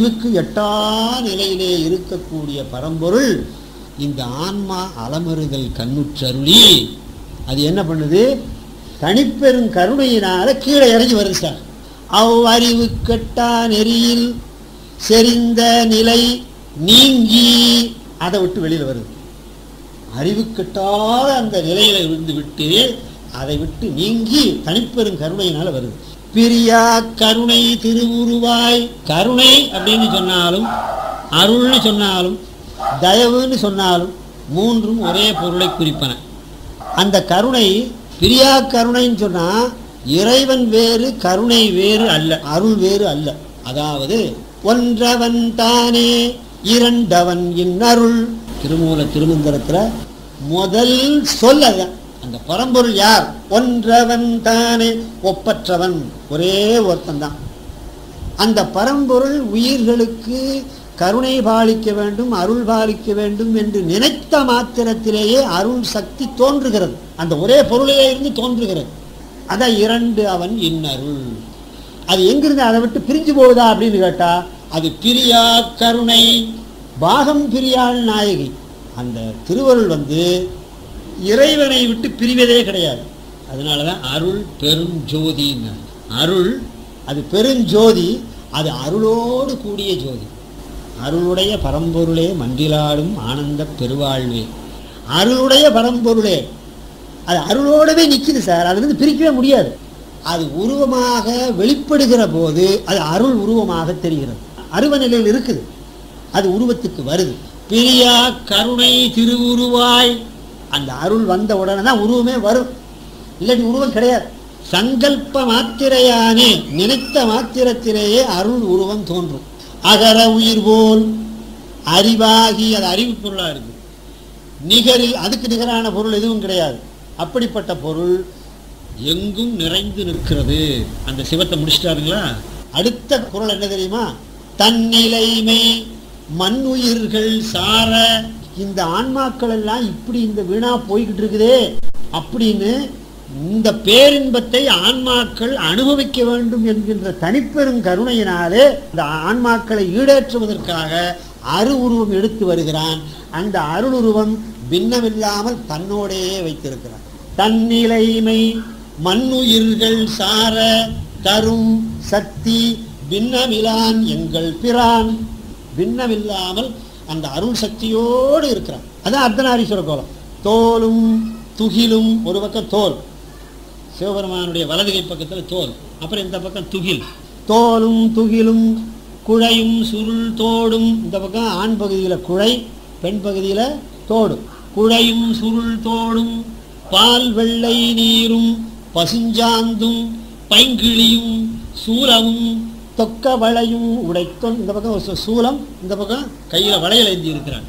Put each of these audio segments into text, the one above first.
அறிவுக்கு எட்டா நிலையிலே இருக்கக்கூடிய பரம்பொருள் இந்த ஆன்மா அலமறுதல் கண்ணுற்றருளி அது என்ன பண்ணுது? தனிப்பெரும் கருணையினால கீழே இறங்கி வருது சார். அவ்வறிவு கெட்டா நெறியில் செறிந்த நிலை நீங்கி அதை விட்டு வெளியில் வருது. அறிவு கெட்டாத அந்த நிலையில இருந்து விட்டு அதை விட்டு நீங்கி தனிப்பெரும் கருணையினால வருது. பிரியா கருணை திருவுருவாய். கருணை அப்படின்னு சொன்னாலும் அருள்னு சொன்னாலும் தயவுன்னு சொன்னாலும் மூன்றும் ஒரே பொருளை குறிப்பன. அந்த கருணை பிரியா கருணைன்னு சொன்னா இறைவன் வேறு கருணை வேறு அல்ல, அருள் வேறு அல்ல. அதாவது ஒன்றவன் தானே இரண்டவன் இன்னருள். திருமூல திருமந்திரத்துல முதல் சொல் அதுதான். அந்த பரம்பொருள் யார்? ஒன்றவன் தானே, ஒப்பற்றவன், ஒரே ஒருத்தன் தான். அந்த பரம்பொருள் உயிர்களுக்கு கருணை பாலிக்க வேண்டும், அருள் பாலிக்க வேண்டும் என்று நினைத்த மாத்திரத்திலேயே அருள் சக்தி தோன்றுகிறது. அந்த ஒரே பொருளிலே இருந்து தோன்றுகிறது. அதான் இரண்டு அவன் இன்னருள். அது எங்கிருந்து அதை விட்டு பிரிஞ்சு போகுதா அப்படின்னு கேட்டா அது பிரியா கருணை. பாகம் பிரியாள் நாயகி. அந்த திருவருள் இறைவனை விட்டு பிரிவதே கிடையாது. அதனாலதான் அருள் பெருஞ்சோதி. அருள் அது பெருஞ்சோதி, அது அருளோடு கூடிய ஜோதி. அருளுடைய பரம்பொருளே மன்றிலாடும் ஆனந்த பெருவாழ்வே. அருளுடைய பரம்பொருளே அது அருளோடவே நிற்குது சார். அதுலேருந்து பிரிக்கவே முடியாது. அது உருவமாக வெளிப்படுகிற போது அது அருள் உருவமாக தெரிகிறது. அருவ நிலையில் இருக்குது, அது உருவத்துக்கு வருது. பிரியா கருணை திருவுருவாய். அந்த அருள் வந்த உடனே தான் உருவமே வரும், இல்லாட்டி உருவம் கிடையாது. சங்கல்ப மாத்திரையானே, நினைத்த மாத்திரத்திலேயே அருள் உருவம் தோன்றும். அகர உயிர் போல் அறிவாகி, அது அறிவு பொருளா இருக்கு. நிகரில் அதுக்கு நிகரான பொருள் எதுவும் கிடையாது. அப்படிப்பட்ட பொருள் எங்கும் நிறைந்து நிற்கிறது. அந்த சிவத்தை முடிச்சிட்டாருங்களா? அடுத்த குறள் என்ன தெரியுமா? தன்னிலைமை மண்ணுயிர்கள் சார. இந்த ஆன்மாக்கள் எல்லாம் இப்படி இந்த வீணா போய்கிட்டு இருக்குதே அப்படின்னு இந்த பேரின்பத்தை ஆன்மாக்கள் அனுபவிக்க வேண்டும் என்கின்ற தனிப்பெரும் கருணையினாலே இந்த ஆன்மாக்களை ஈடேற்றுவதற்காக அரு உருவம் எடுத்து வருகிறான். அந்த அருள் உருவம் பின்னமில்லாமல் தன்னோடையே வைத்திருக்கிறான். தன்னிலைமை மண்ணுயிர்கள் சார தரும் சக்தி பின்னமிலான் எங்கள் பிரான். பின்னமில்லாமல் அந்த அருள் சக்தியோடு இருக்கிறான். அதான் அர்த்தநாரீஸ்வர கோலம். தோலும் துகிலும், ஒரு பக்கம் தோல், சிவபெருமானுடைய வலதுகை பக்கத்தில் தோல், அப்புறம் இந்த பக்கம் துகில். தோலும் துகிலும் குழையும் சுருள் தோடும். இந்த பக்கம் ஆண் பகுதியில் குழை, பெண் பகுதியில் தோடு. குழையும் சுருள் தோடும் பால் வெள்ளை நீரும் பசுஞ்சாந்தும் பைங்கிளியும் சூலமும் தொக்க வளையும் உடைத்தொன். இந்த பக்கம் சூலம், இந்த பக்கம் கையில் வளையல் ஏந்தி இருக்கிறான்.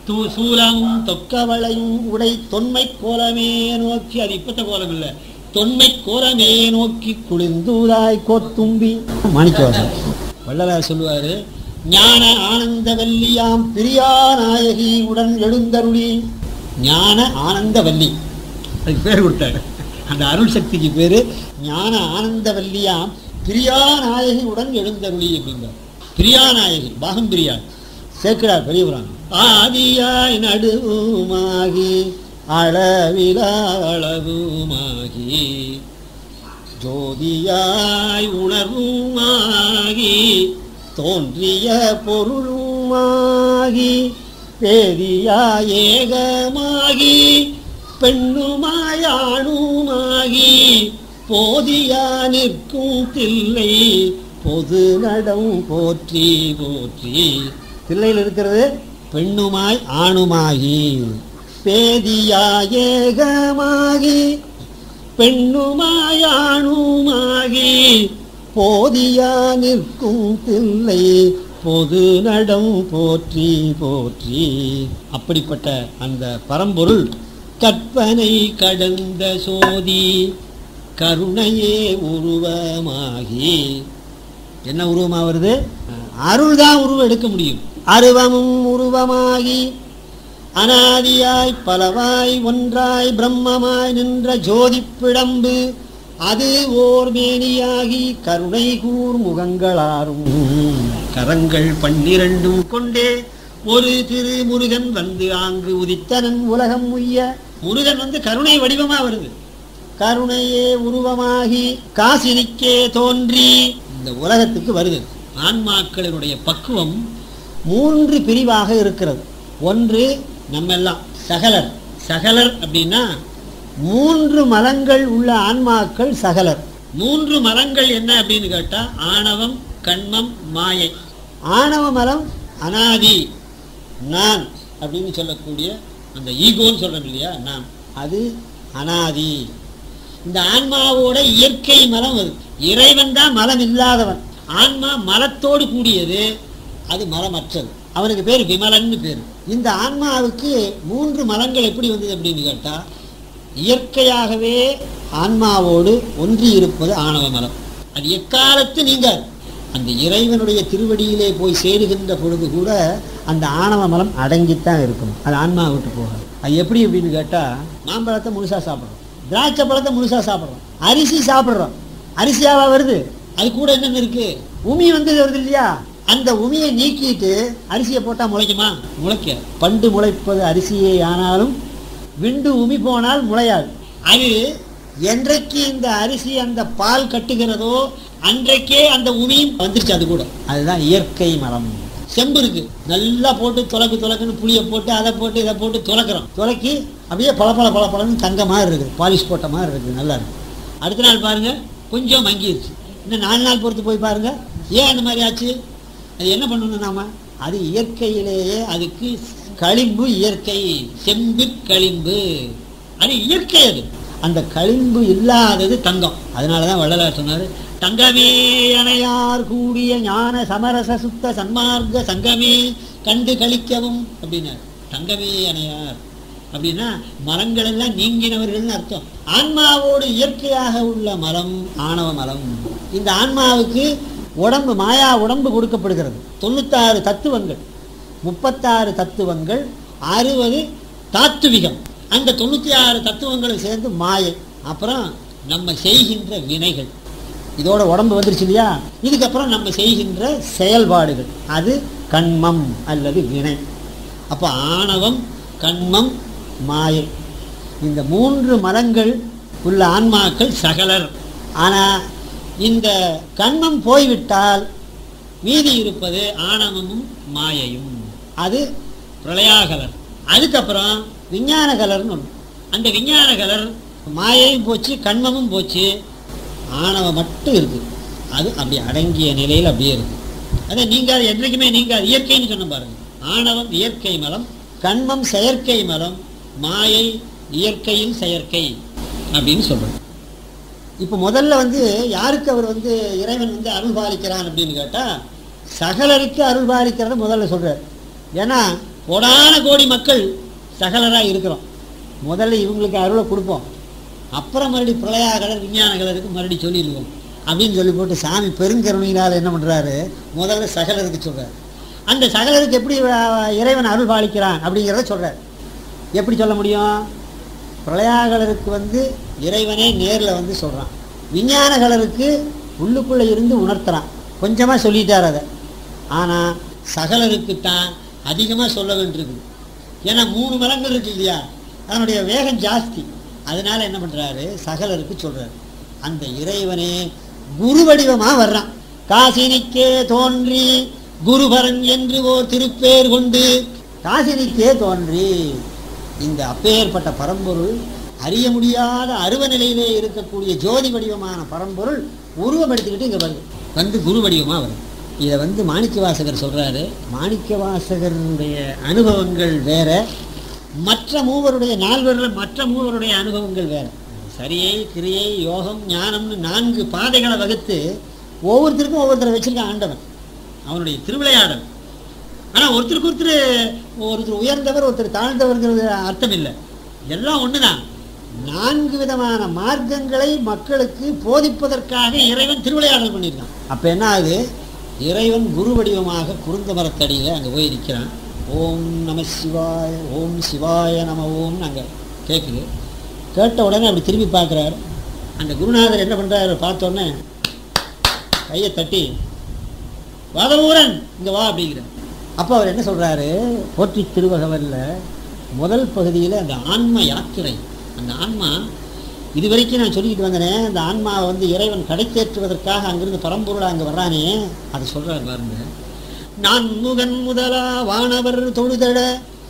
சூலமும் தொக்க வளையும் உடை தொன்மை கோலமே நோக்கி. அது இப்பத்த கோலம் இல்லை, தொன்மை கோலமே நோக்கி குளிர்ந்தூதாய் கோத்தும்பி. மாணிக்கவாசன் வள்ளலார் சொல்லுவாரு, ஞான ஆனந்த வல்லியாம் பிரியா நாயகி உடன் எழுந்தருளி. ஞான ஆனந்த வல்லி, அதுக்கு பேர் கொடுத்தாரு. அந்த அருள் சக்திக்கு பேரு ஞான ஆனந்த வல்லியாம் பிரியா நாயகி உடன் எழுந்தருளி அப்படிங்கிறார். பிரியா நாயகி பாகம் பிரியா சேர்க்கிறார் பெரியவரான். ஆதியாய் நடுவுமாகி அளவிலா அளவுமாகி ஜோதியாய் உணர்வுமாகி தோன்றிய பொருளுமாகி பேதியா ஏகமாகி பெண்ணுமாயானுமாகி போதியா நிற்கும் தில்லை பொது நடம் போற்றி போற்றி. தில்லையில் இருக்கிறது பெண்ணுமாய் ஆணுமாகி, பேதியா ஏகமாகி பெண்ணுமாய் ஆணுமாகி போதியா நிற்கும் தில்லை பொது நடம் போற்றி போற்றி. அப்படிப்பட்ட அந்த பரம்பொருள் கற்பனை கடந்த சோதி கருணையே உருவமாகி. என்ன உருவமாக வருது? அருள் தான் உருவம் எடுக்க முடியும். அருவமும் உருவமாகி அனாதியாய் பலவாய் ஒன்றாய் பிரம்மமாய் நின்ற ஜோதி பிழம்பு அது ஓர் மேனியாகி கருணை கூர் முகங்களாரும் கரங்கள் 12 கொண்டே ஒரு திரு முருகன் வந்து ஆங்கு உதித்தனன் உலகம் உய்ய. முருகன் வந்து கருணை வடிவமா வருது. கருணையே உருவமாகி காசினிக்கே தோன்றி இந்த உலகத்துக்கு வருது. ஆன்மாக்களினுடைய பக்குவம் 3 பிரிவாக இருக்கிறது. ஒன்று நம்ம எல்லாம் சகலர். சகலர் அப்படின்னா 3 மலங்கள் உள்ள ஆன்மாக்கள் சகலர். 3 மலங்கள் என்ன அப்படின்னு கேட்டா ஆணவம், கண்மம், மாயை. ஆணவ மலம் அனாதி, நான் அப்படின்னு சொல்லக்கூடிய அந்த ஈகோன்னு சொல்றோம் இல்லையா, நான், அது அனாதி. இந்த ஆன்மாவோட இயற்கை மலம் அது. இறைவன் தான் மலம் இல்லாதவன். ஆன்மா மலத்தோடு கூடியது, அது மலமற்றது. அவனுக்கு பேர் விமலன்னு பேர். இந்த ஆன்மாவுக்கு 3 மலங்கள் எப்படி வந்தது அப்படின்னு கேட்டா, இயற்கையாகவே ஆன்மாவோடு ஒன்றி இருப்பது ஆணவ மலம். அது எக்காலத்து நீங்க அந்த இறைவனுடைய திருவடியிலே போய் சேருகின்ற பொழுது கூட அந்த ஆணவ மலம் அடங்கித்தான் இருக்கணும். அது ஆன்மா விட்டு போகாது. அது எப்படி அப்படின்னு கேட்டா, மாம்பழத்தை முழுசா சாப்பிட்றோம், திராட்சை பழத்தை முழுசா சாப்பிட்றோம், அரிசி சாப்பிட்றோம். அரிசியாவா வருது? அது கூட என்னென்ன இருக்கு? உமி வந்து வருது இல்லையா? அந்த உமியை நீக்கிட்டு அரிசியை போட்டா முளைக்குமா? முளைக்க. பண்டு முளைப்பது அரிசியே ஆனாலும் விண்டு உமி போனால் முளையாது. அது என்றைக்கு இந்த அரிசி அந்த பால் கட்டுகிறதோ அன்றைக்கே அந்த உமியும் வந்துருச்சு. அது கூட அதுதான் இயற்கை மரம். செம்பு இருக்கு, நல்லா போட்டு துலக்குன்னு புளியை போட்டு அதை போட்டு இதை போட்டு துலக்கிறோம். துலக்கி அப்படியே பழப்பழன்னு தங்க மாதிரி இருக்குது, பாலிஷ் போட்ட மாதிரி இருக்குது, நல்லா இருக்கு. அடுத்த நாள் பாருங்க கொஞ்சம் மங்கிடுச்சு. இன்னும் 4 நாள் பொறுத்து போய் பாருங்க, ஏன் அந்த மாதிரி ஆச்சு? அது என்ன பண்ணணும் நாம? அது இயற்கையிலேயே அதுக்கு களிம்பு இயற்கை, செம்பு களிம்பு, அது இயற்கை. அது அந்த களிம்பு இல்லாதது தங்கம். அதனாலதான் வள்ளலார் சொன்னாரு, தங்கமே அணையார் கூடிய ஞான சமரச சுத்த சன்மார்க்க சங்கமே கண்டு கழிக்கவும் அப்படின்னாரு. தங்கமே அணையார் அப்படின்னா மலங்கள் எல்லாம் நீங்கினவர்கள்னு அர்த்தம். ஆன்மாவோடு இயற்கையாக உள்ள மலம் ஆணவ மலம். இந்த ஆன்மாவுக்கு உடம்பு, மாயா உடம்பு கொடுக்கப்படுகிறது. 96 தத்துவங்கள், 36 தத்துவங்கள், 60 தாத்துவிகம். அந்த 96 தத்துவங்களும் சேர்ந்து மாயை. அப்புறம் நம்ம செய்கின்ற வினைகள். இதோட உடம்பு வந்துருச்சு இல்லையா? இதுக்கப்புறம் நம்ம செய்கின்ற செயல்பாடுகள், அது கண்மம் அல்லது வினை. அப்போ ஆணவம், கண்மம், மாயை, இந்த 3 மலங்கள் உள்ள ஆன்மாக்கள் சகலர். ஆனால் இந்த கண்மம் போய்விட்டால் மீதி இருப்பது ஆணவமும் மாயையும், அது பிரளயாகலர். அதுக்கப்புறம் விஞ்ஞான கலர்னு ஒன்று. அந்த விஞ்ஞான கலர் மாயையும் போச்சு, கண்மமும் போச்சு, ஆணவம் மட்டும் இருக்கு. அது அப்படி அடங்கிய நிலையில் அப்படியே இருக்கு. அதை நீங்க என்றைக்குமே நீங்க இயற்கைன்னு சொன்ன பாருங்க. ஆணவம் இயற்கை மலம், கண்மம் செயற்கை மலம், மாயை இயற்கையில் செயற்கை அப்படின்னு சொல்றோம். இப்போ முதல்ல யாருக்கு அவர் இறைவன் அருள் பாலிக்கிறான் அப்படின்னு கேட்டா, சகலருக்கு அருள் பாலிக்கிறத முதல்ல சொல்றார். ஏன்னா கோடான கோடி மக்கள் சகலராக இருக்கிறோம். முதல்ல இவங்களுக்கு அருளை கொடுப்போம், அப்புறம் மறுபடியும் பிரளயாகலர் விஞ்ஞான கலருக்கு மறுபடியும் சொல்லிடுவோம் அப்படின்னு சொல்லி போட்டு சாமி பெருங்கருணையினால் என்ன பண்ணுறாரு, முதல்ல சகலருக்கு சொல்கிறார். அந்த சகலருக்கு எப்படி இறைவன் அருள் பாலிக்கிறான் அப்படிங்கிறத சொல்கிறார். எப்படி சொல்ல முடியும்? பிரளயாகலருக்கு இறைவனே நேரில் சொல்கிறான், விஞ்ஞான கலருக்கு உள்ளுக்குள்ளே இருந்து உணர்த்துறான், கொஞ்சமாக சொல்லிட்டார் அதை. ஆனால் சகலருக்குத்தான் அதிகமாக சொல்ல வேண்டியிருக்குது. ஏன்னா 3 மலங்கள் இருக்கு இல்லையா, அதனுடைய வேகம் ஜாஸ்தி. அதனால என்ன பண்ணுறாரு, சகலருக்கு சொல்கிறார். அந்த இறைவனே குரு வடிவமாக வர்றான். காசினிக்கே தோன்றி குருபரன் என்று ஓர் திருப்பேர் கொண்டு, காசினிக்கே தோன்றி இந்த அப்பேற்பட்ட பரம்பொருள், அறிய முடியாத அருவ நிலையிலே இருக்கக்கூடிய ஜோதி வடிவமான பரம்பொருள் உருவம் எடுத்துக்கிட்டு இங்கே வருது, குரு வடிவமாக வருது. இதை மாணிக்கவாசகர் சொல்கிறாரு. மாணிக்கவாசகருடைய அனுபவங்கள் வேற, மற்ற மூவருடைய 4 மற்ற மூவருடைய அனுபவங்கள் வேற. சரியை, கிரியை, யோகம், ஞானம்னு 4 பாதைகளை வகுத்து ஒவ்வொருத்தருக்கும் ஒவ்வொருத்தரை வச்சிருக்கான் ஆண்டவன், அவனுடைய திருவிளையாடல். ஆனால் ஒருத்தர் உயர்ந்தவர், ஒருத்தர் தாழ்ந்தவர்ங்கிறது அர்த்தம் இல்லை, எல்லாம் ஒன்று தான். 4 விதமான மார்க்கங்களை மக்களுக்கு போதிப்பதற்காக இறைவன் திருவிளையாடல் பண்ணியிருக்கான். அப்போ என்ன ஆகுது, இறைவன் குரு வடிவமாக குருந்த மரத்தடியில் அங்கே போய் இருக்கிறான். ஓம் நம சிவாய, ஓம் சிவாய நம ஓம்னு அங்கே கேட்குது. கேட்ட உடனே அப்படி திரும்பி பார்க்குறாரு, அந்த குருநாதர் என்ன பண்றாரு பார்த்தோன்னே கையை தட்டி வாதவூரன் இங்க வா அப்படிங்கிறார். அப்போ அவர் என்ன சொல்றாரு, போற்றி திருவகவல்ல முதல் பகுதியில் அந்த ஆன்ம யாத்திரை, அந்த ஆன்மா இதுவரைக்கும் நான் சொல்லிக்கிட்டு வந்தேன், அந்த ஆன்மாவை வந்து இறைவன் கடை தேற்றுவதற்காக அங்கிருந்து பரம்பொருளாக அங்கே வர்றானே அதை சொல்றாரு பாருங்க. நான் முகன் முதலா வானவர் தொழுதட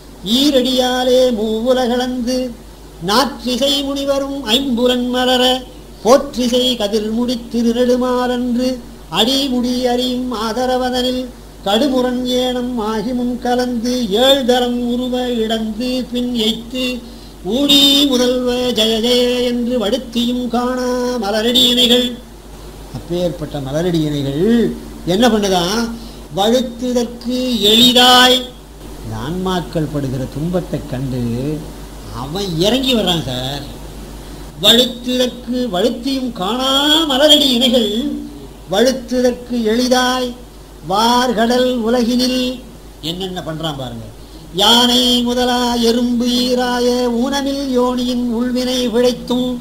ஈரடியாலே மூவுலகளந்து நாற்றிசை முனிவரும் ஐம்புலன் மலர போற்றிசை கதிர் முடி திருநெடுமாறன்று அடிமுடி அறியும் ஆதரவதனில் கடுமுரண் ஏனம் ஆகிமுன் கலந்து ஏழ்தரம் உருவ இடந்து பின் எய்த்து ஊழி முதல்வ ஜெய ஜெய என்று வடுத்தியும் காணா மலரடி இணைகள். அப்பேற்பட்ட மலரடி இணைகள் என்ன பண்ணுதான், வழுத்துதற்கு எளிதாய் இந்த ஆன்மாக்கள் படுகிற துன்பத்தை கண்டு அவன் இறங்கி வர்றான் சார். வழுத்துதற்கு வழுத்தியும் காணா மலரடி இணைகள் வழுத்துதற்கு எளிதாய் வார்கடல் உலகினில் என்னென்ன பண்றான் பாருங்க. யானை முதலா எறும்பு ஈராய ஊனமில் யோனியின் உள்வினை விழைத்தும்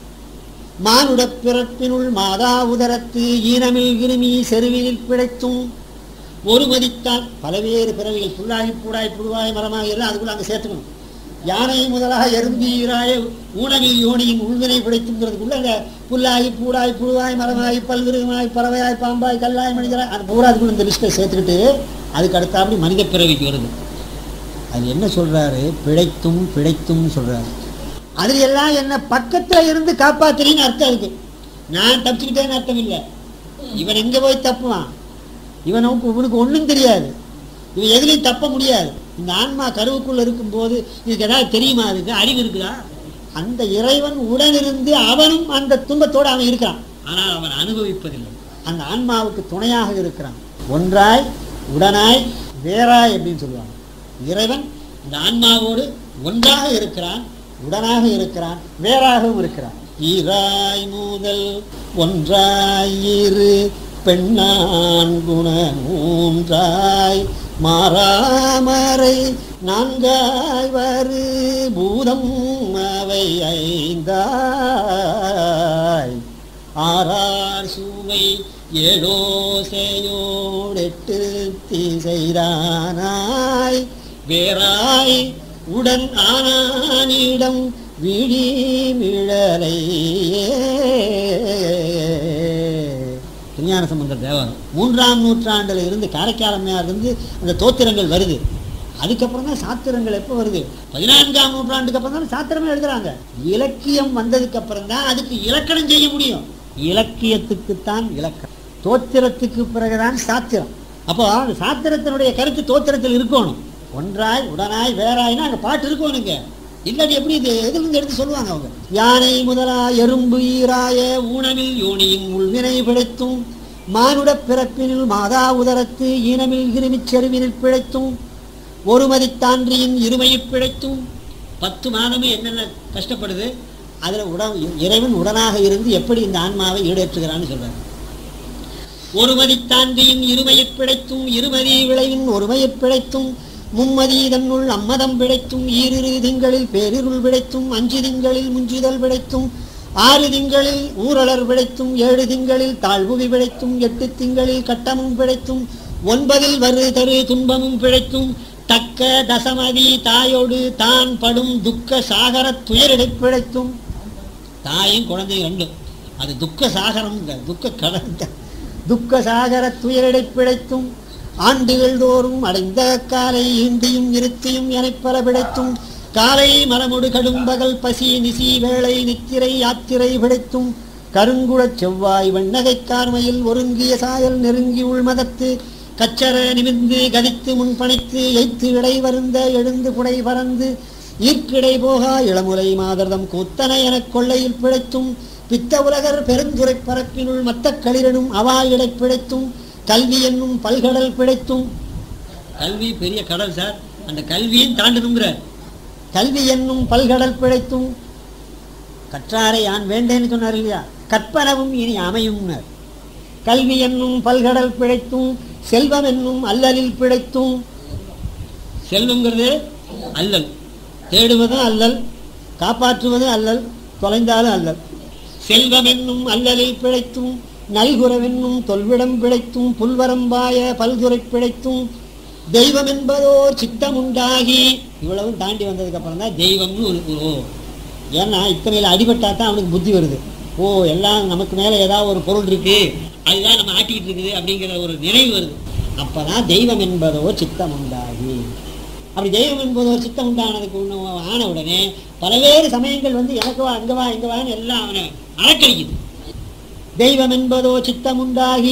மானுடப் பிறப்பினுள் மாதா உதரத்து ஈனமில் கிருமி செருவினில் பிழைத்தும் ஒரு மதித்தான் பலவேறு பிறவிகள் புல்லாகி பூடாய் புழுவாய் மரமாக எல்லாம் அதுக்குள்ள அங்கே சேர்த்துக்கணும். யானை முதலாக எறும்பு ஈராய ஊனமில் யோனியின் உள்வினை பிழைத்துங்கிறதுக்குள்ள அங்கே புல்லாகி பூடாய் புழுவாய் மரமாகி பல்விருகமாய் பறவையாய் பாம்பாய் கல்லாய் மனிதராய் அது பூரா அதுக்குள்ள இந்த லிஸ்ட்டை சேர்த்துக்கிட்டு அதுக்கு அடுத்தாப்படி மனித பிறவிக்கு வருது. அது என்ன சொல்றாரு, பிழைத்தும் பிழைத்தும் சொல்றாரு. அதுல எல்லாம் என்ன பக்கத்துல இருந்து காப்பாத்துறீன்னு அர்த்தம் இருக்கு. நான் தப்பிச்சுக்கிட்டேன்னு அர்த்தம் இல்லை. இவன் எங்க போய் தப்புவான், இவனுக்கு ஒன்றும் தெரியாது, இவன் எதுலையும் தப்ப முடியாது. இந்த ஆன்மா கருவுக்குள்ள இருக்கும்போது இதுக்கு ஏதாவது தெரியுமா, அதுக்கு அறிவு இருக்குதா? அந்த இறைவன் உடனிருந்து அவனும் அந்த துன்பத்தோடு அவன் இருக்கிறான், ஆனால் அவன் அனுபவிப்பதில்லை. அந்த ஆன்மாவுக்கு துணையாக இருக்கிறான். ஒன்றாய் உடனாய் வேறாய் அப்படின்னு சொல்லுவாங்க. இறைவன் இந்த ஆன்மாவோடு ஒன்றாக இருக்கிறான், உடனாக இருக்கிறான், வேறாகவும் இருக்கிறான். ஈராய் முதல் ஒன்றாய் இரு பெண்ணான் குண மூன்றாய் மாறாமரை நான்காய் வரு பூதம் அவை ஐந்தாய் ஆறார் சுவை ஏழோசையோடெட்டு திசைதானாய் வேறாய் உடன் ஆனானிடம் விழி மிழலையே. திருஞான சம்பந்தர் தேவாரம் 3ஆம் நூற்றாண்டில் இருந்து காரைக்காலமையாக இருந்து அந்த தோத்திரங்கள் வருது. அதுக்கப்புறம் தான் சாத்திரங்கள் எப்போ வருது, 14ஆம் நூற்றாண்டுக்கு அப்புறம் தான் சாத்திரமே எழுதுறாங்க. இலக்கியம் வந்ததுக்கு அப்புறம் தான் அதுக்கு இலக்கணம் செய்ய முடியும். இலக்கியத்துக்குத்தான் இலக்கணம், தோத்திரத்துக்கு பிறகுதான் சாத்திரம். அப்போ அந்த சாத்திரத்தினுடைய கருத்து தோத்திரத்தில் இருக்கணும். ஒன்றாய் உடனாய் வேறாய்னா அங்கே பாட்டு இருக்கணுங்க, இல்லாட்டி எப்படி இது எதிலிருந்து எடுத்து சொல்லுவாங்க அவங்க. யானை முதலா எறும்பு ஈராய ஊனமில் யோனியின் உள்வினை பிழைத்தும் மானுட பிறப்பினில் மாதா உதரத்து ஈனமில் கிருமிச் செருவினில் பிழைத்தும் ஒரு மதித்தான்றியின் இருமையில் பிழைத்தும் 10 மாதமும் என்னென்ன கஷ்டப்படுது, அதில் இறைவன் உடனாக இருந்து எப்படி இந்த ஆன்மாவை ஈடேற்றுகிறான்னு சொல்றாரு. ஒரு மதித்தான்றியின் இருமையில் பிழைத்தும் இருமதி விளைவின் ஒருமையில் பிழைத்தும் மும்மதி தன்னுள் அம்மதம் பிழைத்தும் ஈரிரு திங்களில் பேரிருள் பிழைத்தும் 5 திங்களில் முஞ்சுதல் பிழைத்தும் 6 திங்களில் ஊரலர் பிழைத்தும் 7 திங்களில் தாழ்வுவி பிழைத்தும் 8 திங்களில் கட்டமும் பிழைத்தும் 9 வரு தரு துன்பமும் பிழைத்தும் தக்க தசமதி தாயோடு தான் படும் துக்க சாகர துயரிடை பிழைத்தும். தாயும் குழந்தையும் ரெண்டும் அது துக்க சாகரம், துக்க கடல், துக்க சாகர துயரிடை பிழைத்தும் ஆண்டுகள் தோறும் அடைந்த காலை ஈண்டியும் இருத்தியும் எனப்பல பிழைத்தும் காலை மரமொடு கடும்பகல் பசி நிசி வேளை நித்திரை யாத்திரை பிழைத்தும் கருங்குழச் செவ்வாய் வெண்ணகை கார்மையில் ஒருங்கிய சாயல் நெருங்கி உள்மதத்து கச்சர நிமிர்ந்து கதித்து முன்பணித்து எய்த்து இடை வருந்த எழுந்து புடை பறந்து ஈர்க்கிடை போகா இளமுலை மாதர்தம் கூத்தனை எனக் கொள்ளையில் பிழைத்தும் பித்த உலகர் பெருந்துரை பரப்பினுள் மத்த களிரனும் அவாயிடை பிழைத்தும் கல்வி என்னும் பல்கடல் பிழைத்தும். கல்வி பெரிய கடல் சார், அந்த கல்வியும் தாண்டணுங்கிற கல்வி என்னும் பல்கடல் பிழைத்தும் கற்றாரை யான் வேண்டேன்னு சொன்னார் இல்லையா, கற்பனவும் இனி அமையும்னர். கல்வி என்னும் பல்கடல் பிழைத்தும் செல்வம் என்னும் அல்லலில் பிழைத்தும். செல்வங்கிறது அல்லல், தேடுவதும் அல்லல், காப்பாற்றுவதும் அல்லல், தொலைந்தாலும் அல்லல். செல்வம் என்னும் அல்லலில் பிழைத்தும் நல்குறவென்னும் தொல்விடம் பிழைத்தும் புல்வரம்பாய பல்துறை பிழைத்தும் தெய்வம் என்பதோ சித்தம் உண்டாகி இவ்வளவும் தாண்டி வந்ததுக்கு அப்புறம் தான் தெய்வம்னு ஒரு ஏன்னா இத்தனையில அடிபட்டா தான் அவனுக்கு புத்தி வருது. ஓ எல்லாம் நமக்கு மேல ஏதாவது ஒரு பொருள் இருக்கு, அதுதான் நம்ம ஆட்டிக்கிட்டு இருக்குது அப்படிங்கிற ஒரு நினைவு வருது. அப்பதான் தெய்வம் என்பதோ சித்தம் உண்டாகி, அப்படி தெய்வம் என்பதோ சித்தம் உண்டானதுக்கு ஆன உடனே பல்வேறு சமயங்கள் வந்து எனக்கு வா அங்க வா இங்க வான்னு எல்லாம் அவனை அலக்கழிக்குது. தெய்வம் என்பதோ சித்தம் உண்டாகி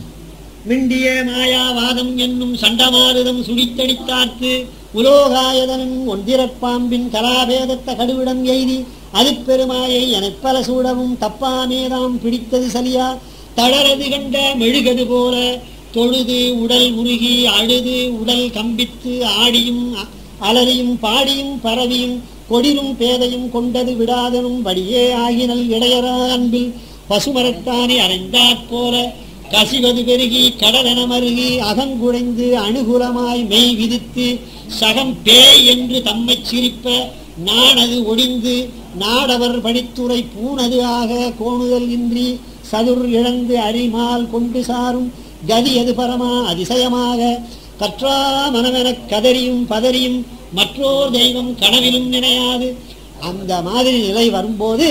மிண்டிய மாயாவாதம் என்னும் சண்டமாருதம் சுடித்தடித்தார்த்து உலோகாயதனும் ஒன்றிரப்பாம்பின் கலாபேதத்த கடுவிடம் எய்தி அதிப்பெருமாயை எனப்பல சூடவும் தப்பாமேதாம் பிடித்தது சலியா தளரது கண்ட மெழுகது போல தொழுது உடல் உருகி அழுது உடல் கம்பித்து ஆடியும் அலறியும் பாடியும் பரவியும் கொடிரும் பேதையும் கொண்டது விடாதனும் படியே ஆகினல் இடையரா அன்பில் பசுமரத்தானே அறைந்தாற்போல கசிவது பெருகி கடலென மருகி அகங்குழைந்து அனுகூலமாய் மெய் விதித்து சகம் பேய் என்று தம்மை சிரிப்ப நானது ஒடிந்து நாடவர் படித்துறை பூனது ஆக கோணுதல் இன்றி சதுர் இழந்து அரிமால் கொண்டு சாரும் கதியது பரமா அதிசயமாக கற்றா மனமெனக் கதறியும் பதறியும் மற்றோர் தெய்வம் கனவிலும் நினையாது. அந்த மாதிரி நிலை வரும்போது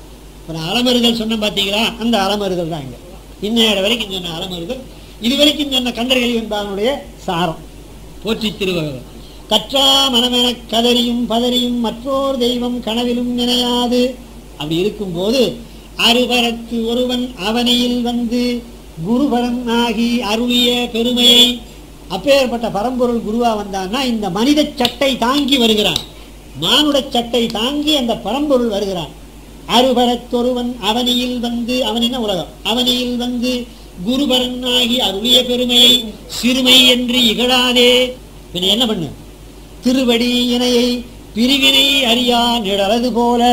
அலமறுதல் சொன்ன பார்த்தீங்களா, அந்த அலமறுதல் தான் இங்க இன்னையோட வரைக்கும் சொன்ன அலமறுதல், இதுவரைக்கும் சொன்ன கந்தர்கலி என்பதனுடைய சாரம். போற்றி திருவள்ளுவர் கற்றா மனமெனக் கதறியும் பதறியும் மற்றோர் தெய்வம் கனவிலும் நினையாது. அப்படி இருக்கும்போது அருபரத்து ஒருவன் அவனியில் வந்து குருபரன் ஆகி அருளிய பெருமையை, அப்பேற்பட்ட பரம்பொருள் குருவா வந்தான்னா இந்த மனித சட்டை தாங்கி வருகிறான், மானுட சட்டை தாங்கி அந்த பரம்பொருள் வருகிறான். அருபரத்தொருவன் அவனியில் வந்து, அவனின உலகம், அவனியில் வந்து குருபரன் ஆகி அருளிய பெருமையை சிறுமை என்று இகழாதே. என்ன பண்ணு, திருவடி இணையை பிரிவினை அறியா நிழலது போல,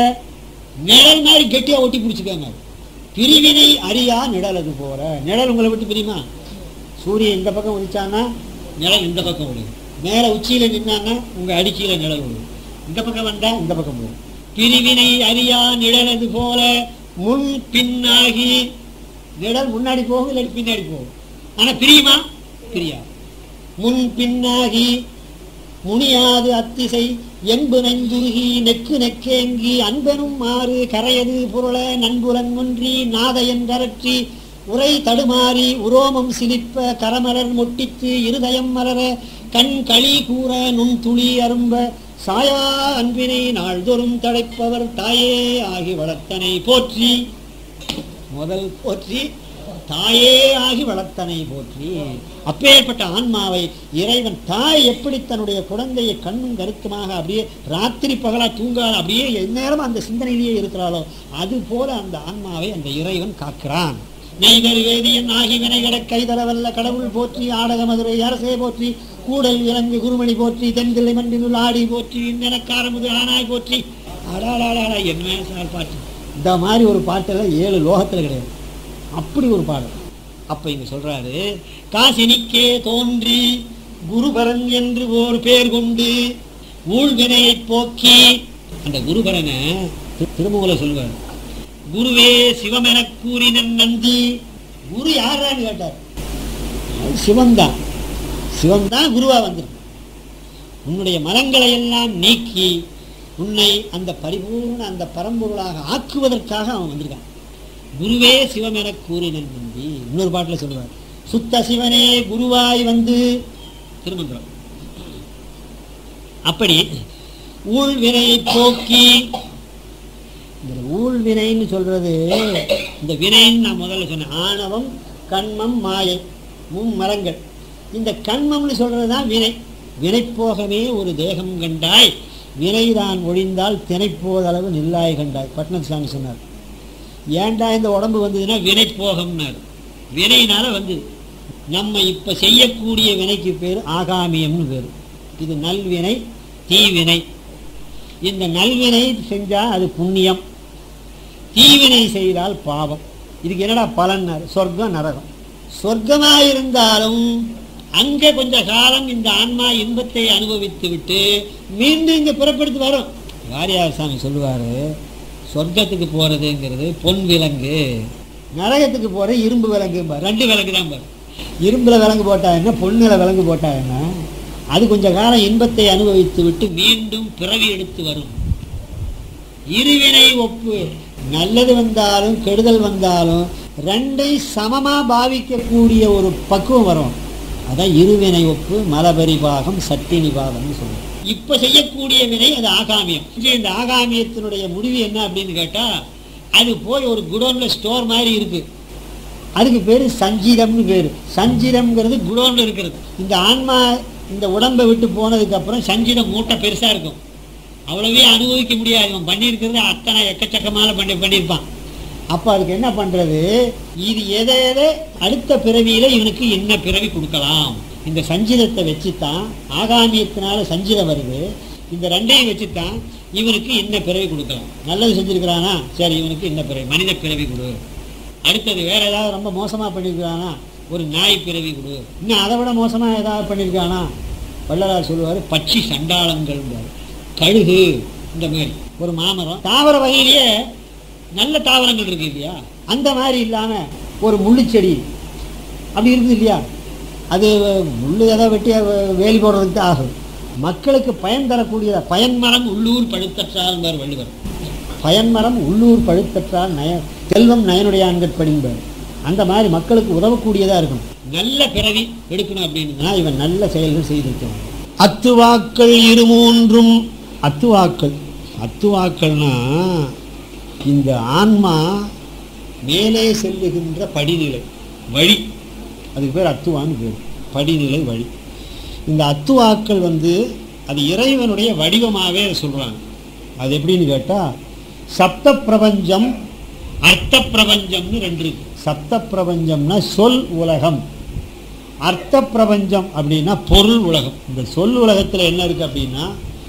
நிழல் மாதிரி கெட்டியா ஒட்டி பிடிச்சுக்காங்க, பிரிவினை அறியா நிழலது போல. நிழல் உங்களை விட்டு பிரியுமா? சூரியன் இந்த பக்கம் உதிச்சான்னா நிழல் இந்த பக்கம் விடுது, மேல உச்சியில நின்னான்னா உங்க அடிச்சியில நிழல் விடுது, இந்த பக்கம் வந்தா இந்த பக்கம் விடுது. பிரிவினை அறியா நிழலது போல முன் பின்னாகி, நிழல் முன்னாடி போகும் இல்லை பின்னாடி போகும், ஆனா பிரியுமா? பிரியா. முன் பின்னாகி முனியாது அத்திசை என்பு நெஞ்சுருகி நெக்கு நெக்கேங்கி அன்பெனும் மாறு கரையது புரள நண்புலன் ஒன்றி நாத என்றரற்றி உரை தடுமாறி உரோமம் சிலிப்ப கரமலர் மொட்டித்து இருதயம் மலர கண் களி கூற நுண் துளி அரும்ப சாயா அன்பினை நாள்தோறும் தடைப்பவர் தாயே ஆகி வளர்த்தனை போற்றி. முதல் போற்றி தாயே ஆகி வளர்த்தனை போற்றி. அப்பேற்பட்ட ஆன்மாவை இறைவன் தாய் எப்படி தன்னுடைய குழந்தையை கண்ணும் கருத்துமாக அப்படியே ராத்திரி பகலா தூங்காத அப்படியே எந்நேரம் அந்த சிந்தனையிலேயே இருக்கிறாளோ அது போல அந்த ஆன்மாவை அந்த இறைவன் காக்கிறான். நெய்தல் வேதியன் ஆகி வினைகட கைதளவல்ல கடவுள் போற்றி, ஆடக மதுரை அரசே போற்றி, கூடல் இலங்கு குருமணி போற்றி, தென்கிளை மண்டினுள் ஆடி போற்றி, எனக்காரமுது ஆனாய் போற்றி. அடாடாடா என்ன பாட்டு! இந்த மாதிரி ஒரு பாட்டெல்லாம் 7 லோகத்துல கிடையாது, அப்படி ஒரு பாடல். அப்ப இங்க சொல்றாரு, காசினிக்கே தோன்றி குருபரன் என்று ஒரு பேர் கொண்டு ஊழ்வினையை போக்கி. அந்த குருபரனை திருமூல சொல்வார், குருவே சிவமென கூறினன் நந்தி. குரு யாரான்னு கேட்டார், சிவன்தான். சிவன்தான் குருவா வந்திருக்கு. உன்னுடைய மரங்களை எல்லாம் நீக்கி உன்னை அந்த பரிபூர்ண அந்த பரம்பொருளாக ஆக்குவதற்காக அவன் வந்திருக்கான். குருவே சிவமென கூறினன் நந்தி. இன்னொரு பாட்டுல சொல்லுவார், சுத்த சிவனே குருவாய் வந்து, திருமந்திரம். அப்படி ஊழ்வினையை போக்கி, இந்த ஊழ்வினைன்னு சொல்றது, இந்த வினைன்னு நான் முதல்ல சொன்னேன், ஆணவம் கண்மம் மாயை மும்மரங்கள். இந்த கண்மம்னு சொல்றதுதான் வினை. வினை போகவே ஒரு தேகம் கண்டாய், வினைதான் ஒழிந்தால் தினைப்போதளவு நில்லாய் கண்டாய். பட்னத் சாமி சொன்னார். ஏண்டா இந்த உடம்பு வந்ததுன்னா வினை போகம்னார். வினைனால வந்து நம்ம இப்ப செய்யக்கூடிய வினைக்கு பேர் ஆகாமியம்னு பேரு. இது நல்வினை தீவினை. இந்த நல்வினை செஞ்சா அது புண்ணியம், தீவினை செய்தால் பாவம். இதுக்கு என்னடா பலன்னாரு, சொர்க்கம் நரகம். சொர்க்கமாயிருந்தாலும் அங்க கொஞ்ச காலம் இந்த ஆன்மா இன்பத்தை அனுபவித்து விட்டு மீண்டும் இங்க புறப்படுத்தி வரும். வாரியார் சாமி சொல்லுவாரு, சொர்க்கத்துக்கு போறதுங்கிறது பொன் விலங்கு, நரகத்துக்கு போற இரும்பு விலங்கு. 2 விலங்கு தான் பாரு. இரும்புல விலங்கு போட்டா என்ன, பொண்ணுல விலங்கு போட்டா என்ன? அது கொஞ்ச காலம் இன்பத்தை அனுபவித்து விட்டு மீண்டும் பிறவி எடுத்து வரும். இருவினை ஒப்பு, நல்லது வந்தாலும் கெடுதல் வந்தாலும் ரெண்டை சமமா பாவிக்கக்கூடிய ஒரு பக்குவம் வரும். அதான் இருவினை ஒப்பு, மலபரிபாகம், சட்டி நிபாகம்னு சொல்லுவோம். இப்ப செய்யக்கூடிய வினை அது ஆகாமியம். இந்த ஆகாமியத்தினுடைய முடிவு என்ன அப்படின்னு கேட்டா, அது போய் ஒரு குடோன்ல ஸ்டோர் மாதிரி இருக்கு. அதுக்கு பேரு சஞ்சீரம்னு பேரு. சஞ்சீரம்ங்கிறது குடோன்ல இருக்கிறது. இந்த ஆன்மா இந்த உடம்பை விட்டு போனதுக்கு அப்புறம் சஞ்சீரம் மூட்டை பெருசா இருக்கும். அவ்வளவே அனுபவிக்க முடியாது. இவன் பண்ணியிருக்கிறது அத்தனை எக்கச்சக்கமான பண்ணியிருப்பான். அப்ப அதுக்கு என்ன பண்றது, இது எதை அடுத்த பிறவியில இவனுக்கு என்ன பிறவி கொடுக்கலாம், இந்த சஞ்சீரத்தை வச்சுத்தான். ஆகாமியத்தினால சஞ்சீரம் வருது. இந்த ரெண்டையும் வச்சுத்தான் இவனுக்கு என்ன பிறவி கொடுக்கலாம். நல்லது செஞ்சிருக்கிறானா, சரி இவனுக்கு என்ன பிறவி, மனித பிறவி கொடு. அடுத்தது வேற ஏதாவது ரொம்ப மோசமா பண்ணியிருக்கிறானா, ஒரு நாய் பிறவி கொடு. இன்னும் அதை விட மோசமா ஏதாவது பண்ணியிருக்கானா, வள்ளலார் சொல்லுவார் பட்சி சண்டாளங்கள், கழுகு, இந்த மாதிரி ஒரு மாமரம். தாவர வகையிலேயே நல்ல தாவரங்கள் இருக்கு இல்லையா, அந்த மாதிரி இல்லாம ஒரு முள்ளுச்செடி அப்படி இருக்குது இல்லையா, அது முள்ளு எதாவது வெட்டி வேலி போடுறதுக்கு தான் ஆகும். மக்களுக்கு பயன் தரக்கூடியதா. பயன்மரம் உள்ளூர் பழுத்தற்றால் வள்ளுவர். பயன்மரம் உள்ளூர் பழுத்தற்றால் செல்வம் நயனுடையான்கட்படிம்பார். அந்த மாதிரி மக்களுக்கு உதவக்கூடியதா இருக்கணும். நல்ல பிறவி எடுக்கணும் அப்படின்னா இவன் நல்ல செயல்கள் செய்திருக்கணும். அத்துவாக்கள் 2 அத்துவாக்கள். அத்துவாக்கள்னா இந்த ஆன்மா மேலே செல்லுகின்ற படிநிலை வழி, அதுக்கு பேர் அத்துவான்னு பேர். படிநிலை வழி. இந்த அத்துவாக்கள் அது இறைவனுடைய வடிவமாகவே சொல்றாங்க. அது எப்படின்னு கேட்டா, சப்த பிரபஞ்சம், அர்த்த பிரபஞ்சம்னு 2 இருக்கு. சப்த பிரபஞ்சம்னா சொல் உலகம், அர்த்த பிரபஞ்சம் அப்படின்னா பொருள் உலகம். இந்த சொல் உலகத்துல என்ன இருக்கு அப்படின்னா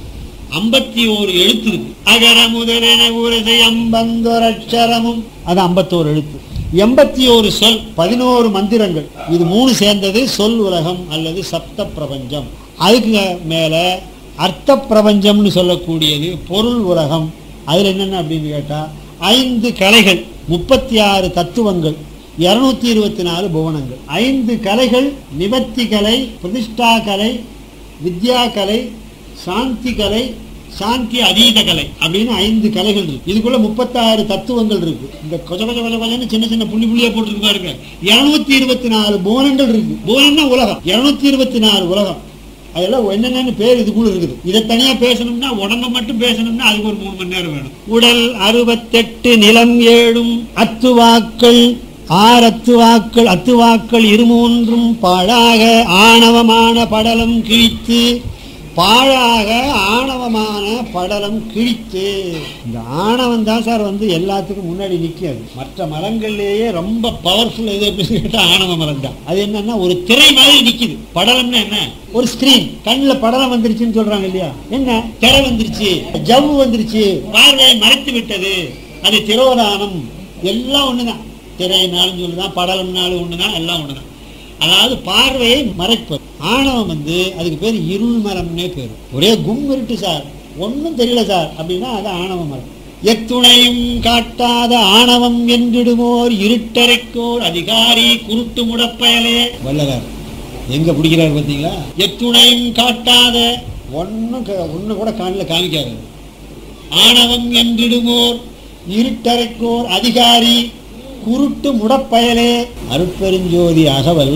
51 எழுத்து இருக்கு. அகர முதலென ஊரசை அம்பந்தொரட்சரமும், அது 51 எழுத்து. 81 சொல், 11 மந்திரங்கள். இது 3 சேர்ந்தது சொல் உலகம் அல்லது சப்த பிரபஞ்சம். அதுக்கு மேல அர்த்த பிரபஞ்சம்னு சொல்லக்கூடியது பொருள் உலகம். அதுல என்னென்ன அப்படின்னு கேட்டா 5 கலைகள், 36 தத்துவங்கள், 224 புவனங்கள். 5 கலைகள்: நிவர்த்தி கலை, பிரதிஷ்டா கலை, வித்யா கலை, சாந்தி கலை, சாந்தி அதீத கலை அப்படின்னு 5 கலைகள் இருக்கு. இதுக்குள்ள 36 தத்துவங்கள் இருக்கு. இந்த கொஞ்ச கொஞ்சம் சின்ன சின்ன புள்ளி புள்ளியா போட்டு பாருங்க. 224 புவனங்கள் இருக்கு. புவனம்னா உலகம். 224 உலகம். அதெல்லாம் என்னென்னு பேர் இதுக்குள்ள இருக்குது. இதை தனியா பேசணும்னா, உடம்ப மட்டும் பேசணும்னா அதுக்கு ஒரு 3 மணி நேரம் வேணும். உடல் 68, நிலம் 7, அத்துவாக்கள் 6 அத்துவாக்கள். அத்துவாக்கள் 23 பாழாக ஆணவமான படலம் கிழித்து, பாழாக ஆணவமான படலம் கிழித்து. இந்த ஆணவம் தான் சார் எல்லாத்துக்கும் முன்னாடி நிற்காது. மற்ற மரங்கள்லேயே ரொம்ப பவர்ஃபுல் எது அப்படின்னு கேட்டால் ஆணவ மரம் தான். அது என்னன்னா ஒரு திரை மாதிரி நிற்குது. படலம்னா என்ன, ஒரு ஸ்கிரீன். கண்ணில் படலம் வந்துருச்சுன்னு சொல்றாங்க இல்லையா, என்ன திரை வந்துருச்சு, ஜவ்வு வந்துருச்சு, பார்வையை மறைத்து விட்டது, அது திரோதானம். எல்லாம் ஒண்ணுதான். திரையினாலும் சொல்லுதான், படலம்னாலும் ஒண்ணுதான், எல்லாம் ஒண்ணுதான். அதாவது பார்வையை மறைப்பது. ஆணவம் அதுக்கு பேர் இருள் மரம்னே பேர். ஒரே கும் இருட்டு சார், ஒன்றும் தெரியல சார் அப்படின்னா அது ஆணவ மரம். எத்துணையும் காட்டாத ஆணவம் என்றிடுமோர் இருட்டரைக்கோர் அதிகாரி குருட்டு முடப்பயலே. வள்ளலார் எங்க பிடிக்கிறார் பார்த்தீங்களா? எத்துணையும் காட்டாத, ஒன்னு கூட காணில் காமிக்காது. ஆணவம் என்றிடுமோர் இருட்டரைக்கோர் அதிகாரி குருட்டு முடப்பயலே. அருட்பெருஞ்சோதி அகவல்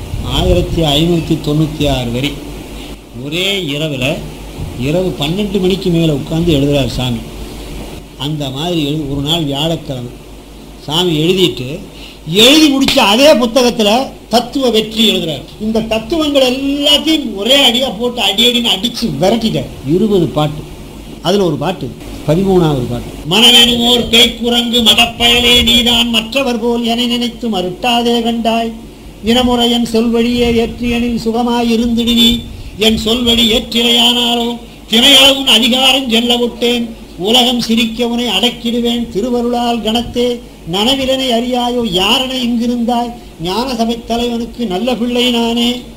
1596 வரி. ஒரே இரவு 12 மணிக்கு மேலே உட்கார்ந்து எழுதுறார் சாமி. அந்த மாதிரி ஒரு நாள் வியாழக்கிழமை சாமி எழுதி முடிச்ச அதே புத்தகத்தில் தத்துவ வெற்றி எழுதுறார். இந்த தத்துவங்கள் எல்லாத்தையும் ஒரே அடியா போட்டு அடின்னு அடிச்சு விரட்டிட்டார். 20 பாட்டு. அதுல ஒரு பாட்டு 13வது பாட்டு. மனமெனுமோர் பேய்க்குரங்கு மடப்பயலே, நீதான் மற்றவர் போல் என நினைத்து மறுட்டாதே கண்டாய். இனமுறை என் சொல்வழியே ஏற்றியனில் சுகமாய் இருந்திடினி. என் சொல்வழி ஏற்றிலையானாலோ திரையளவும் அதிகாரம் செல்ல விட்டேன். உலகம் சிரிக்க உனை அடக்கிடுவேன் திருவருளால் கணத்தே. நனவிலனை அறியாயோ யாரனை இங்கிருந்தாய். ஞான சபை தலைவனுக்கு நல்ல பிள்ளை நானே.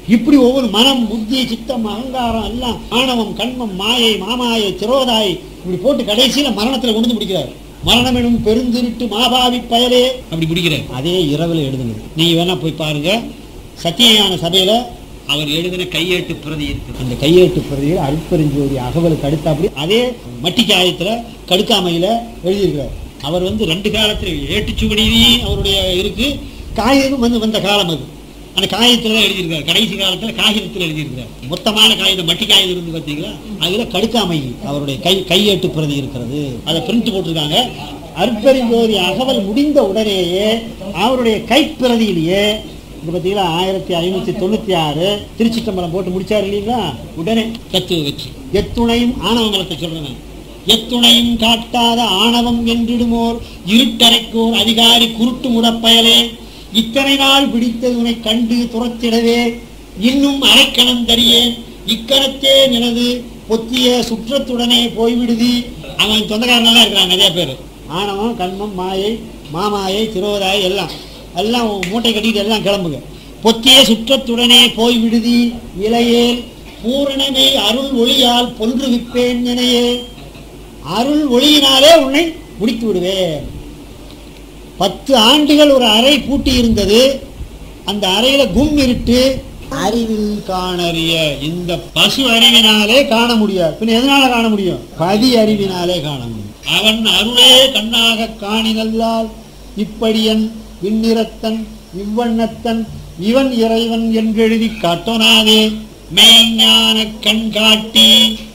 இப்படி ஒவ்வொரு மனம், புத்தி, சித்தம், அகங்காரம் எல்லாம் ஆணவம், கண்மம், மாயை, மாமாயை, திரோதாய் இப்படி போட்டு கடைசியில மரணத்துல கொண்டு வந்து முடிக்கிறார். மரணம் எனும் பெருந்திருட்டு மாபாவி பயலே அப்படி பிடிக்கிறார். அதே இரவில் எழுதுனது. நீங்க வேணா போய் பாருங்க. சத்தியஞான சபையில அவர் எழுதின கையேட்டு பிரதி இருக்கு. அந்த கையேட்டு பிரதியில் அருட்பெருஞ்சோதி அகவலுக்கு அடுத்தாப்படி அதே மட்டிக்காயத்துல கடுக்காமையில எழுதியிருக்கிறார். அவர் 2 காலத்துல ஏட்டுச்சுவடியிலையும் அவருடைய இருக்கு, காகிதமும் வந்த காலம் அது. அந்த காகிதத்துல தான் எழுதியிருக்காரு. கடைசி காலத்துல காகிதத்தில் எழுதியிருக்கிறார். மொத்தமான காகிதம் மட்டி காகிதம் இருந்து பார்த்தீங்களா, அதுல கடுக்காமை அவருடைய கையேட்டு பிரதி இருக்கிறது. அதை பிரிண்ட் போட்டிருக்காங்க. அருட்பெருஞ்சோதி அகவல் முடிந்த உடனேயே அவருடைய கைப்பிரதியிலேயே பார்த்தீங்களா 1596 திருச்சிற்றம்பலம் போட்டு முடிச்சாரு இல்லைங்களா. உடனே கத்து வச்சு எத்துணையும் ஆணவங்களத்தை சொல்றேன். எத்துணையும் காட்டாத ஆணவம் என்றிடுமோர் இருட்டறைக்கோர் அதிகாரி குருட்டு முடப்பயலே, இத்தனை நாள் பிடித்தது உனை கண்டு துரத்திடவே இன்னும் அரைக்கணம் தரியேன், இக்கணத்தே நினது பொத்திய சுற்றத்துடனே போய்விடுதி. அவன் சொந்தக்காரனெல்லாம் இருக்கிறாங்க நிறைய பேர். ஆணவம், கண்மம், மாயை, மாமாயை, திரோதாய் எல்லாம் மூட்டை கட்டிட்டு எல்லாம் கிளம்புங்க. பொத்திய சுற்றத்துடனே போய்விடுதி இலையேல் பூரணமே அருள் ஒளியால் பொன்று விப்பேன் எனையே. அருள் ஒளியினாலே உன்னை முடித்து விடுவேன். 10 ஆண்டுகள் ஒரு அறை பூட்டி இருந்தது. அந்த அறையில கும் இருட்டு. அறிவில் காணறிய இந்த பசு அறிவினாலே காண முடியாது. பின்ன எதனால காண முடியும்? பதி அறிவினாலே காண முடியும். அவன் அருளே கண்ணாக காணினல்லால் இப்படியன் விண்ணிறத்தன் இவ்வண்ணத்தன் இவன் இறைவன் என்றெழுதி காட்டோனாதே மெய்ஞான கண் காட்டி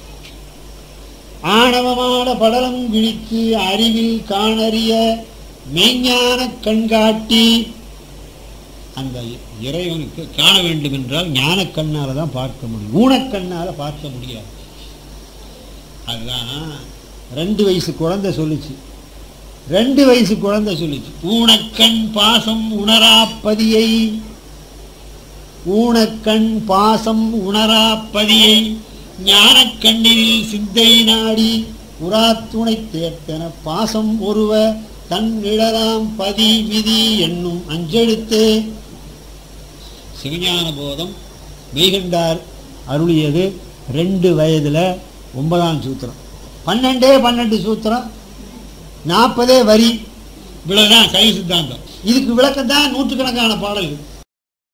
ஆணவமான படலம் விழித்து அறிவில் காணறிய மெய்ஞான கண்காட்டி. அந்த இறைவனுக்கு காண வேண்டும் என்றால் ஞான கண்ணால தான் பார்க்க முடியும், ஊனக்கண்ணால பார்க்க முடியாது. அதுதான் 2 வயசு குழந்தை சொல்லிச்சு. 2 வயசு குழந்தை சொல்லிச்சு, ஊனக்கண் பாசம் உணராப்பதியை, ஊனக்கண் பாசம் உணராப்பதியை ஞானக்கண்ணில் சித்தை நாடி உராத்துணை தேர்த்தன பாசம் ஒருவ தன் நிழலாம் பதி விதி என்னும் அஞ்செழுத்தே. சிவஞான போதம் மெய்கண்டார் அருளியது 2 வயதுல 9ஆம் சூத்திரம். 12 சூத்திரம், 40 வரி. இவ்வளவுதான் சைவ சித்தாந்தம். இதுக்கு விளக்கம் தான் நூற்றுக்கணக்கான பாடல்கள்.